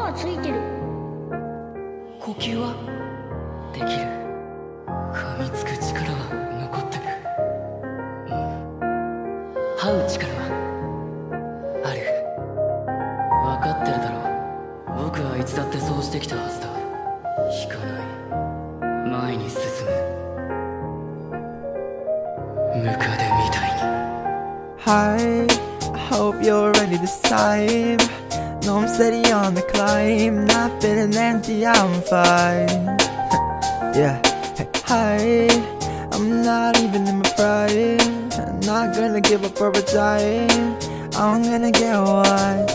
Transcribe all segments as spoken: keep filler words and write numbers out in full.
はついてる。 呼吸はできる。噛みつく力は残ってる。うん。這う力はある。分かってるだろう。僕はいつだってそうしてきたはずだ。引かない。前に進む。ムカデみたいに。 Hi, I hope you're ready this time. No, I'm steady on the climb. Not feeling empty, I'm fine. Yeah. Hi, I'm not even in my prime. I'm not gonna give up or retire. I'm gonna get what's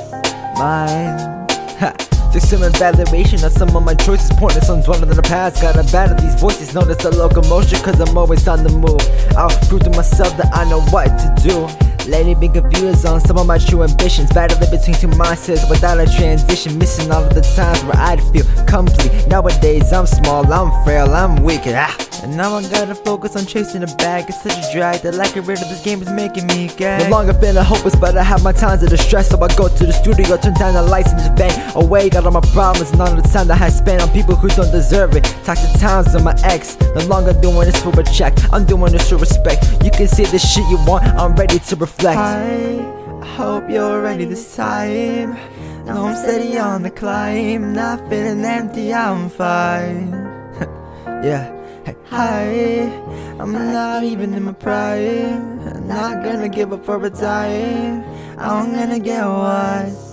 mine. There's some evaluation of some of my choices, pointless on dwelling in the past. Gotta battle these voices, notice the locomotion, cause I'm always on the move. I'll prove to myself that I know what to do. Lately been confused on some of my true ambitions, battling between two mindsets without a transition, missing all of the times where I'd feel complete. Nowadays I'm small, I'm frail, I'm weak, ah. And now I gotta focus on chasing the bag. It's such a drag that lack of rid of this game is making me gag. No longer feeling hopeless, but I have my times of distress. So I go to the studio, turn down the lights and just bang away. Got all my problems and all the time that I spent on people who don't deserve it. Toxic times on my ex, no longer doing this for a check, I'm doing this for respect. You can say the shit you want, I'm ready to reflect. I hope you're ready this time. No, I'm steady on the climb. Not feeling empty, I'm fine. Yeah. Hi, I'm not even in my prime. I'm not gonna give up or retire. I'm gonna get what's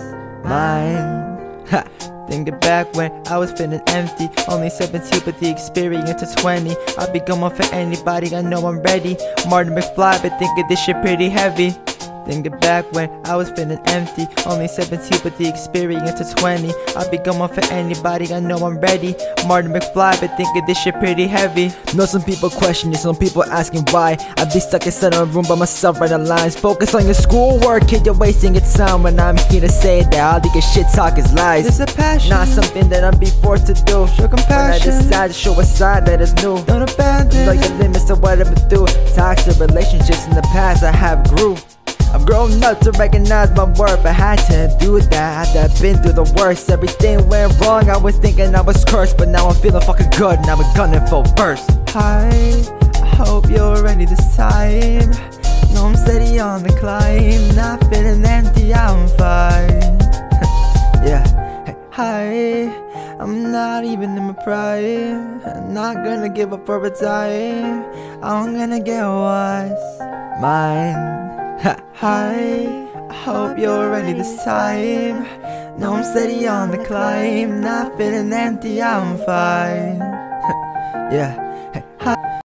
mine. Ha. Thinking back when I was feeling empty, only seventeen but the experience of twenty. I'll be going for anybody, I know I'm ready. Martin McFly, but thinking this shit pretty heavy. Thinking back when I was feeling empty, only seventeen but the experience of twenty. I'll be going for anybody, I know I'm ready. Martin McFly, but thinking this shit pretty heavy. Know some people questioning, some people asking why I be stuck inside a room by myself writing lines. Focus on your schoolwork, kid, you're wasting your time. When I'm here to say that all the shit talk is lies. It's a passion, not something that I'm be forced to do. Show compassion, when I decide to show a side that is new. Don't abandon, like your limits to what I've been through. Toxic relationships in the past I have grew. I've grown up to recognize my worth. I had to do that, I've been through the worst. Everything went wrong, I was thinking I was cursed, but now I'm feeling fucking good, now I'm gunning for first. Hi, I hope you're ready this time. No, I'm steady on the climb. Not feeling empty, I'm fine. Yeah. Hi, I'm not even in my prime. I'm not gonna give up or retire. I'm gonna get what's mine. Hi, I hope you're ready this time. No, I'm steady on the climb. Not feeling empty, I'm fine. Yeah. Hi.